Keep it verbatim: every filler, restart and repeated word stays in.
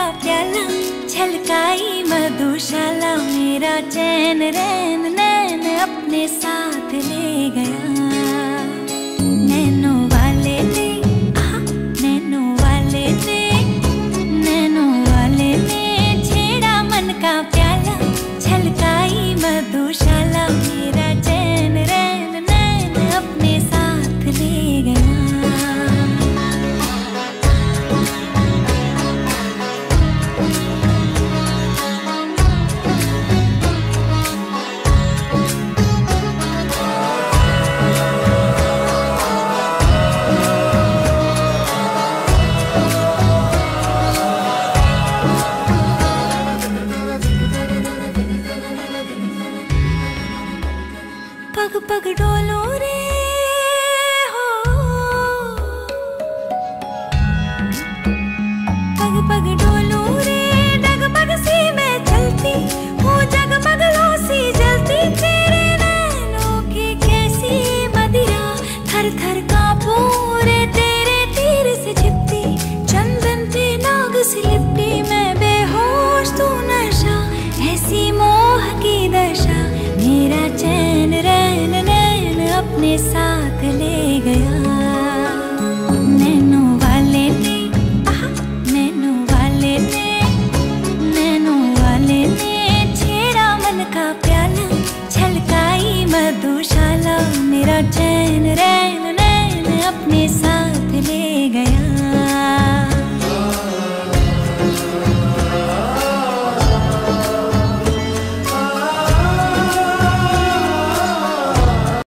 प्याला, छलकाई मधुशाला, मेरा चैन रैन नैन अपने साथ ले गया। नैनो वाले ने, आहा, नैनो वाले ने, नैनो वाले ने छेड़ा मन का प्याला, छलकाई मधुशाला, मेरा चैन रैन नैन अपने साथ ले गया। पग पग डोलो रे हो, पग पग डोलो रे, डगमग सी मैं चलती हूँ, जगमग लो सी जलती, तेरे नैनों की कैसी मदिरा, थर थर कांपूं रे तेरे तीर से छिपती, चंदन पे नाग सी लिपटी, मैं बेहोश तू नशा, ऐसी मोह की दशा, मेरा चैन रैन नैन अपने साथ